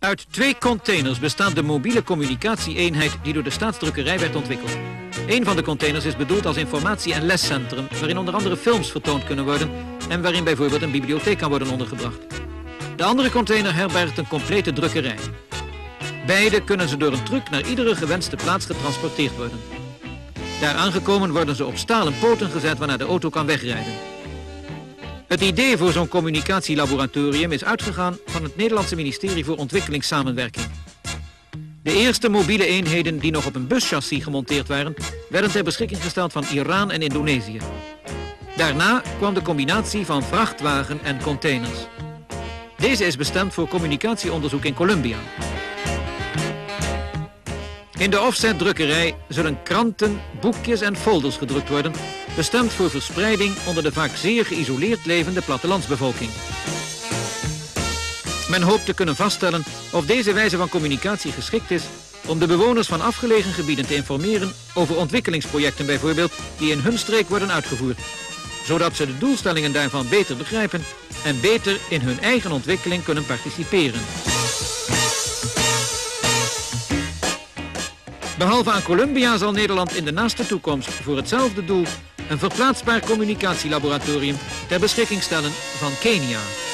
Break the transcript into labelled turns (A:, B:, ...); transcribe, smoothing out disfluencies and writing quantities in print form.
A: Uit 2 containers bestaat de mobiele communicatie-eenheid die door de staatsdrukkerij werd ontwikkeld. Een van de containers is bedoeld als informatie- en lescentrum, waarin onder andere films vertoond kunnen worden en waarin bijvoorbeeld een bibliotheek kan worden ondergebracht. De andere container herbergt een complete drukkerij. Beide kunnen ze door een truck naar iedere gewenste plaats getransporteerd worden. Daar aangekomen worden ze op stalen poten gezet waarna de auto kan wegrijden. Het idee voor zo'n communicatielaboratorium is uitgegaan van het Nederlandse ministerie voor Ontwikkelingssamenwerking. De eerste mobiele eenheden die nog op een buschassis gemonteerd waren, werden ter beschikking gesteld van Iran en Indonesië. Daarna kwam de combinatie van vrachtwagen en containers. Deze is bestemd voor communicatieonderzoek in Colombia. In de offsetdrukkerij zullen kranten, boekjes en folders gedrukt worden, bestemd voor verspreiding onder de vaak zeer geïsoleerd levende plattelandsbevolking. Men hoopt te kunnen vaststellen of deze wijze van communicatie geschikt is om de bewoners van afgelegen gebieden te informeren over ontwikkelingsprojecten bijvoorbeeld die in hun streek worden uitgevoerd, zodat ze de doelstellingen daarvan beter begrijpen en beter in hun eigen ontwikkeling kunnen participeren. Behalve aan Colombia zal Nederland in de naaste toekomst voor hetzelfde doel een verplaatsbaar communicatielaboratorium ter beschikking stellen van Kenia.